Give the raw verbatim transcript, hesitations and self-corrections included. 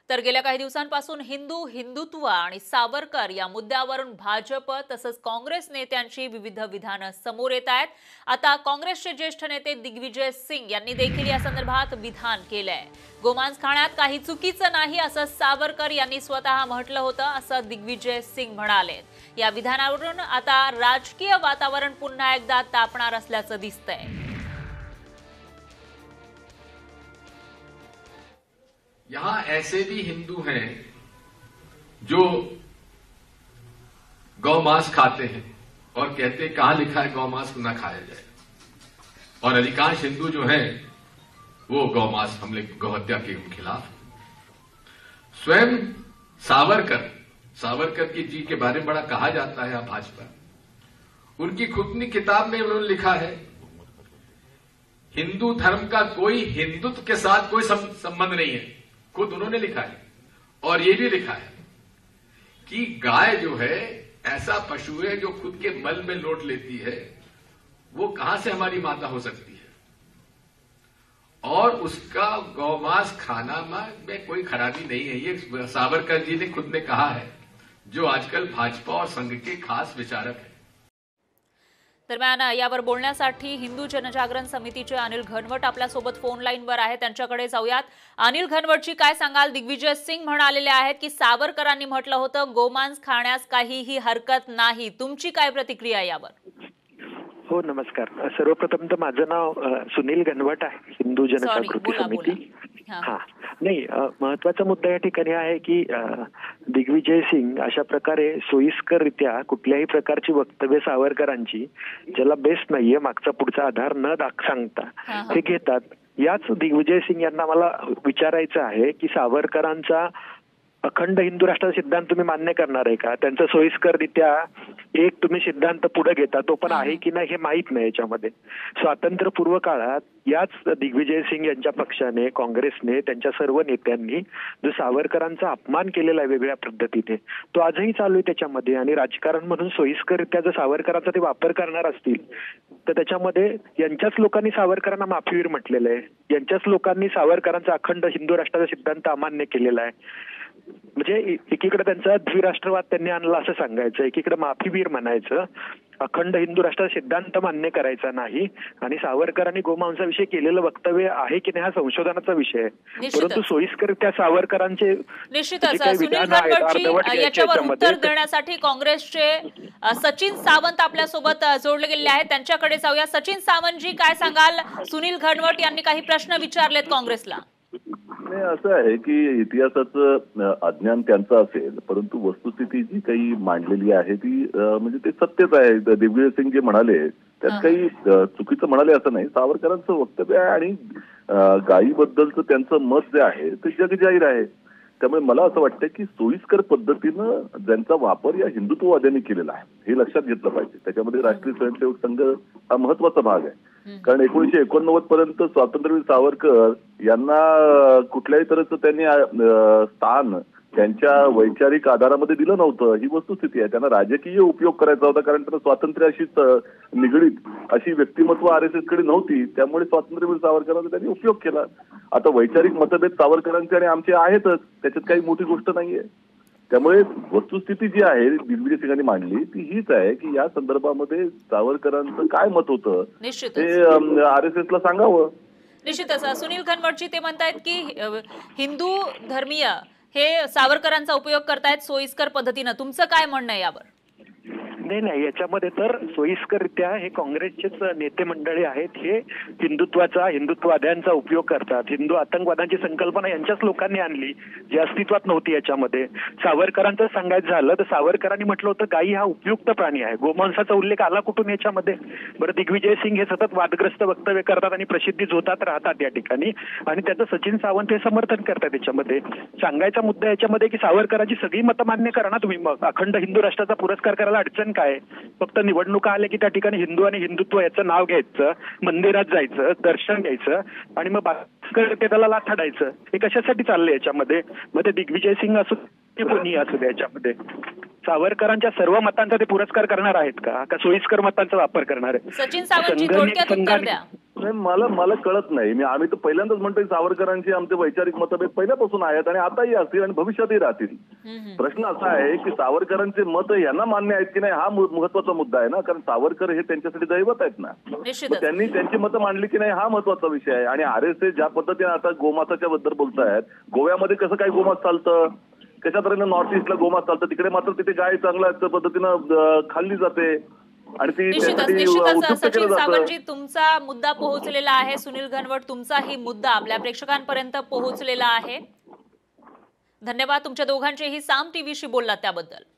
तर गेल्या काही दिवसांपासून हिंदू हिंदुत्व आणि सावरकर या मुद्द्यावरून भाजप तसंच काँग्रेस नेत्यांची विविध विधानं समोर येत आहेत। आता काँग्रेसचे ज्येष्ठ नेते दिग्विजय सिंग यांनी देखील या संदर्भात विधान केलंय। गोमांस खाण्यात काही चुकीचं नाही असं सावरकर यांनी स्वतः म्हटलं होतं असं दिग्विजय सिंग म्हणाले। या विधानावरून आता राजकीय वातावरण पुन्हा एकदा तापणार असल्याचं दिसतंय। यहां ऐसे भी हिंदू हैं जो गौमांस खाते हैं और कहते हैं कहां लिखा है गौमांस न खाया जाए, और अधिकांश हिंदू जो हैं वो गौमांस हमले गौहत्या के खिलाफ। स्वयं सावरकर सावरकर की जी के बारे में बड़ा कहा जाता है भाजपा। उनकी खुद की किताब में उन्होंने लिखा है हिंदू धर्म का कोई हिंदुत्व के साथ कोई संबंध नहीं है, खुद उन्होंने लिखा है। और ये भी लिखा है कि गाय जो है ऐसा पशु है जो खुद के मल में लोट लेती है, वो कहां से हमारी माता हो सकती है, और उसका गौमांस खाना में कोई खराबी नहीं है। ये सावरकर जी ने खुद ने कहा है, जो आजकल भाजपा और संघ के खास विचारक हैं। दरम्यान यावर बोलण्यासाठी हिंदू जनजागरण समितीचे अनिल घनवट आपल्यासोबत फोन लाईनवर आहेत, त्यांच्याकडे जाऊयात। अनिल घनवटजी, काय सांगाल? दिग्विजय सिंग म्हणालेले आहेत की सावरकरांनी म्हटलं होतं गोमांस खाण्यास काहीही हरकत नाही, तुमची काय प्रतिक्रिया यावर? हो, नमस्कार। सर्वप्रथम तर माझं नाव सुनील घनवट आहे, हिंदू जनजागृती समिती। हा नाही, महत्वाचा मुद्दा या ठिकाणी आहे की दिग्विजय सिंग अशा प्रकारे सोयीस्कररित्या कुठल्याही प्रकारची वक्तव्य सावरकरांची, ज्याला बेस नाहीये, मागचा पुढचा आधार न दाख सांगता हे घेतात। याच दिग्विजय सिंग यांना मला विचारायचं आहे की सावरकरांचा अखंड हिंदू राष्ट्राचा सिद्धांत तुम्ही मान्य करणार आहे का? त्यांचा सोयीस्कररित्या एक तुम्ही सिद्धांत पुढे घेता, तो पण आहे की नाही हे माहीत नाही। याच्यामध्ये स्वातंत्र्यपूर्व काळात याच दिग्विजय सिंग यांच्या पक्षाने, काँग्रेसने, त्यांच्या सर्व नेत्यांनी जो सावरकरांचा अपमान केलेला आहे वेगळ्या पद्धतीने, तो आजही चालू आहे त्याच्यामध्ये। आणि राजकारण म्हणून सोयीस्कररित्या जर सावरकरांचा ते वापर करणार असतील तर त्याच्यामध्ये यांच्याच लोकांनी सावरकरांना माफीवीर म्हटलेलं आहे, यांच्याच लोकांनी सावरकरांचा अखंड हिंदू राष्ट्राचा सिद्धांत अमान्य केलेला आहे। म्हणजे एकीकडे त्यांचा द्विराष्ट्रवाद त्यांनी आणला असं सांगायचं, एकीकडे माफीवीर म्हणायचं, अखंड हिंदू राष्ट्राचा सिद्धांत मान्य करायचा नाही, आणि सावरकरांनी गोमांसाविषयी केलेलं वक्तव्य आहे की नाही हा संशोधनाचा विषय आहे। परंतु सोयीस्कर त्या सावरकरांचे निश्चितच याच्यावर उत्तर देण्यासाठी काँग्रेसचे सचिन सावंत आपल्यासोबत जोडले गेले आहेत, त्यांच्याकडे जाऊया। सचिन सावंतजी, काय सांगाल? सुनील घनवट यांनी काही प्रश्न विचारलेत काँग्रेसला। नाही, असं आहे की इतिहासाचं अज्ञान त्यांचं असेल, परंतु वस्तुस्थिती जी काही मांडलेली आहे ती म्हणजे ते सत्यच आहे। दिग्विजय सिंग जे म्हणाले त्यात काही चुकीचं म्हणाले असं नाही। सावरकरांचं वक्तव्य आहे आणि गायीबद्दलचं त्यांचं मत जे आहे ते जगजाहीर आहे। त्यामुळे मला असं वाटतं की सोयीस्कर पद्धतीनं ज्यांचा वापर या हिंदुत्ववाद्यांनी केलेला आहे हे लक्षात घेतलं पाहिजे। त्याच्यामध्ये राष्ट्रीय स्वयंसेवक संघ हा महत्वाचा भाग आहे, कारण एकोणीसशे एकोणनव्वद पर्यंत स्वातंत्र्यवीर सावरकर यांना कुठल्याही तऱ्हेचं त्यांनी स्थान त्यांच्या वैचारिक आधारामध्ये दिलं नव्हतं, ही वस्तुस्थिती आहे। त्यांना राजकीय उपयोग करायचा होता, कारण त्यांना स्वातंत्र्याशीच निगडीत अशी व्यक्तिमत्व आर एस एस कडे नव्हती, त्यामुळे स्वातंत्र्यवीर सावरकरांचा त्यांनी उपयोग केला। आता वैचारिक मतभेद सावरकरांचे आणि आमचे आहेतच, त्याच्यात काही मोठी गोष्ट नाहीये। त्यामुळे वस्तुस्थिती जी आहे दिग्विजय सिंगांनी मांडली ती हीच आहे की या संदर्भामध्ये सावरकरांचं काय मत होतं ते आर एस एसला सांगावं। निश्चितच सुनील घनवटजी ते म्हणतायत की हिंदू धर्मीय हे सावरकरांचा उपयोग करतायत सोयीस्कर पद्धतीनं, तुमचं काय म्हणणं आहे यावर? नाही नाही, याच्यामध्ये तर सोयीस्कररित्या हे काँग्रेसचेच नेते मंडळी आहेत, हे हिंदुत्वाचा, हिंदुत्ववाद्यांचा उपयोग करतात। हिंदू आतंकवादाची संकल्पना यांच्याच लोकांनी आणली जी अस्तित्वात नव्हती। याच्यामध्ये सावरकरांचं सांगायचं झालं तर सावरकरांनी म्हटलं होतं गायी हा उपयुक्त प्राणी आहे, गोमांसाचा उल्लेख आला कुठून याच्यामध्ये? बरं, दिग्विजय सिंग हे सतत वादग्रस्त वक्तव्य करतात आणि प्रसिद्धीत होतात राहतात या ठिकाणी, आणि त्याचं सचिन सावंत हे समर्थन करतात। याच्यामध्ये सांगायचा मुद्दा याच्यामध्ये की सावरकरांची सगळी मतं मान्य करा ना तुम्ही, मग अखंड हिंदू राष्ट्राचा पुरस्कार करायला अडचण काय? फक्त निवडणुका आल्या की त्या ठिकाणी हिंदू आणि हिंदुत्व याचं नाव घ्यायचं, मंदिरात जायचं, दर्शन घ्यायचं आणि मग त्याला लाथाडायचं, हे कशासाठी चाललंय याच्यामध्ये? मग ते दिग्विजय सिंग असो कोणी असू द्या, याच्यामध्ये सावरकरांच्या सर्व मतांचा ते पुरस्कार करणार आहेत का, का सोयीस्कर मतांचा वापर करणार आहे? सचिन सावंतजी, थोडक्यात उत्तर द्या। नाही, मला मला कळत नाही. मी आम्ही तर पहिल्यांदाच म्हणतोय सावरकरांची आमचे वैचारिक मतभेद पहिल्यापासून आहेत आणि आताही असतील आणि भविष्यातही राहतील. प्रश्न असा आहे की सावरकरांचे मत यांना मान्य आहेत की नाही हा महत्वाचा मुद्दा आहे ना, कारण सावरकर हे त्यांच्यासाठी दैवत आहेत ना. त्यांनी त्यांची मतं मांडली की नाही हा महत्वाचा विषय आहे. आणि आर एस एस ज्या पद्धतीने आता गोमांसाच्या बद्दल बोलतायत, गोव्यामध्ये कसं काय गोमांस चालतं, कशा तऱ्हेने नॉर्थ ईस्टला गोमांस चालतं, तिकडे मात्र तिथे गाय चांगल्या पद्धतीनं खाल्ली जाते आणि ती निश्चितच निश्चितच सचिन सावंतजी, तुमचा मुद्दा पोहोचलेला आहे. सुनील घनवट, तुमचाही मुद्दा आपल्या प्रेक्षकांपर्यंत पोहोचलेला आहे. धन्यवाद तुमच्या दोघांचेही. साम टीव्हीशी बोललात त्याबद्दल.